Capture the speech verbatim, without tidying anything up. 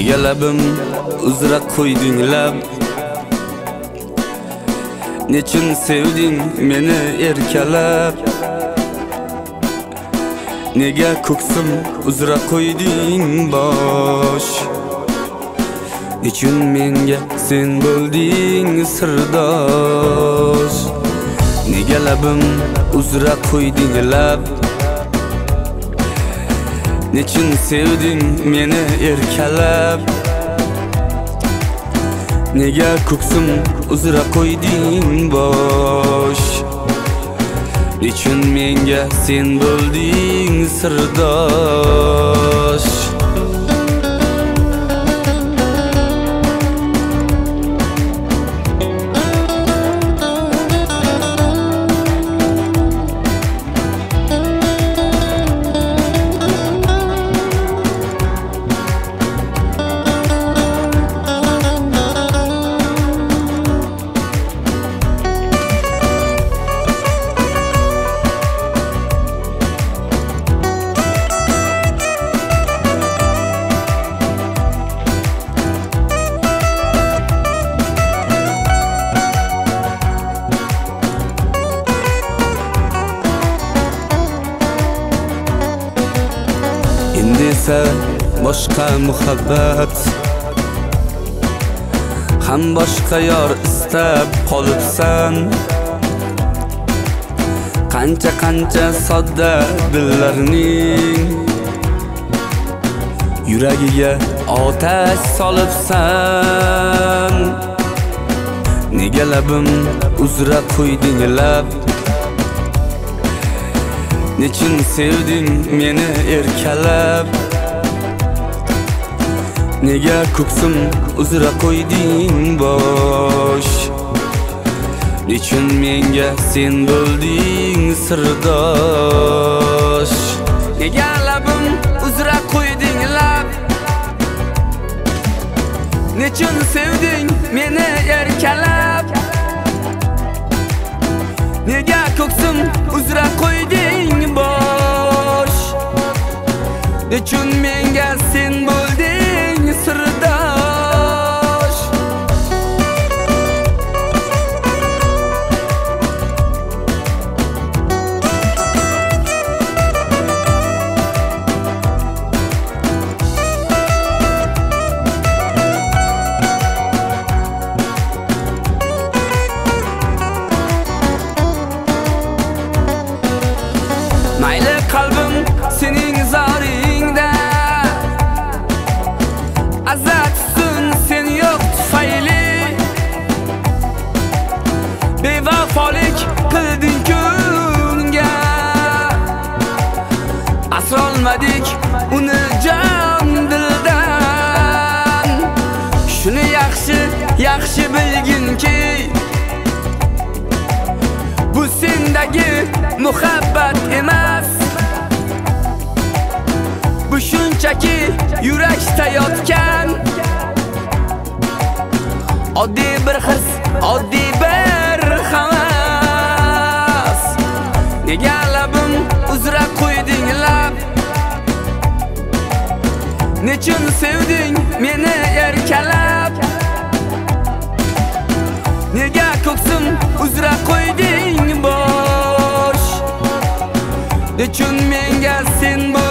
Nega labim uzra qo'yding lab? Nechun sevding meni erkalab? Nega ko'ksim uzra qo'yding bosh? Nechun menga sen bo'lding sirdosh? Nega labim uzra qo'yding lab? Nechun sevding meni erkalab? Nega ko'ksim uzra qo'yding bosh? Nechun menga sen bo'lding sirdosh? Endi esa boshqa muhabbat, ham boshqa yor istab qolibsan. Qancha qancha sodda dillarning yuragiga otash solibsan. Nega labim uzra qo'yding lab? Nechun sevding meni erkalab? Nega ko'ksim uzra qo'yding bosh? Nechun menga sen bo'lding sirdosh? Nega labim uzra qo'yding lab? Nechun sevding meni erkalab? Nega ko'ksim uzra qo'yding bosh? Nechun menga sen bo'lding sirdosh? Mayli qalbim sening zoringda, azatsin sen yo'q tufayli. Bevafolik qilding ko'ngga, asrolmadik uni jon dildan. Shuni yaxshi yaxshi bilginki, bu sendagi muhabbat emas. Bu shunchaki yurakda yotgan oddiy bir his, oddiy bir havas. Nega labim uzra qo'yding lab? Nechun sevding meni erkalab? Nega ko'ksim uzra qo'yding bosh? Nechun menga sen bo'lding